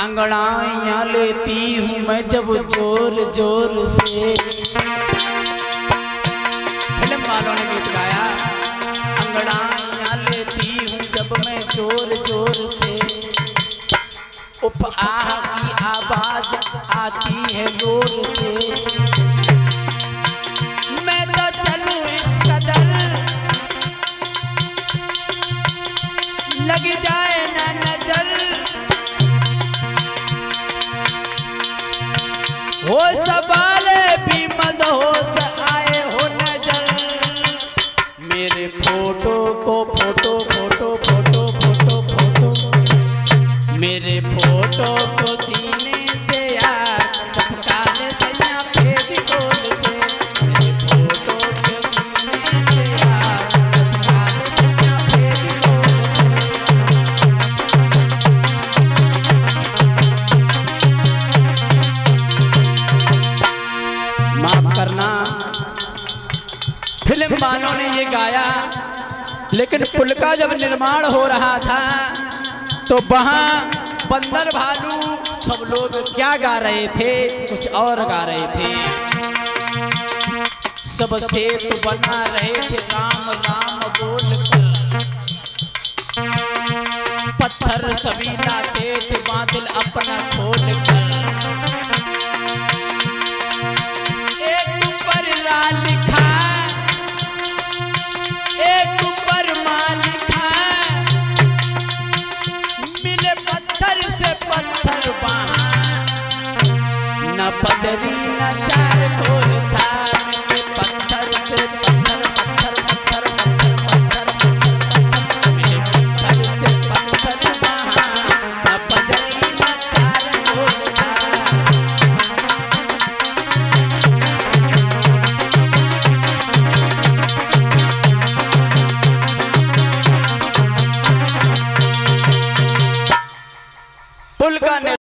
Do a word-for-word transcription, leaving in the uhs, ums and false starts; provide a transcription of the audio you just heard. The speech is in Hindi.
अंगड़ाइयाँ लेती हूँ मैं जब जोर जोर से। फिल्म वालों ने गीत गाया, अंगड़ाइयाँ लेती हूँ जब मैं जोर जोर से, उफ आह की आवाज आती है जोर से। मैं तो चलूं इस कदर लग जाए ना नजर, हो सवाले भी मदहोश आए हो नजर। मेरे फोटो को photo photo photo photo photo मेरे फोटो को सीने से यार चपका ले दैया फेविकोल से। मेरे फोटो को सीने से यार चपका ले दैया फेविकोल से। माफ करना, फिल्म वालों ने ये गाया, लेकिन पुल का जब निर्माण हो रहा था तो वहाँ बंदर भालू सब लोग क्या गा रहे थे, कुछ और गा रहे थे। सब सेतु बना रहे थे राम राम बोल कर, पत्थर सभी लाते थे बादल अपना खोल कर। एक ऊपर रा लिखा, एक ऊपर मां लिखा, मिले पत्थर से पत्थर वहाँ, न पजरी न चार कोल था। मिले पत्थर से पत्थर पत्थर पत्थर पत्थर पत्थर, मिले पत्थर से पत्थर वहाँ, न पजरी न चार कोल था। पुल का